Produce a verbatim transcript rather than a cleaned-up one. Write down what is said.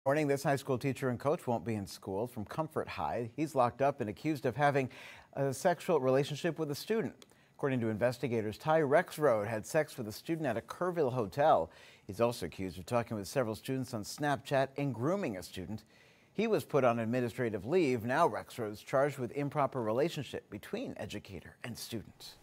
Morning, this high school teacher and coach won't be in school from Comfort High. He's locked up and accused of having a sexual relationship with a student. According to investigators, Ty Rexroad had sex with a student at a Kerrville hotel. He's also accused of talking with several students on Snapchat and grooming a student. He was put on administrative leave. Now Rexroad's charged with improper relationship between educator and student.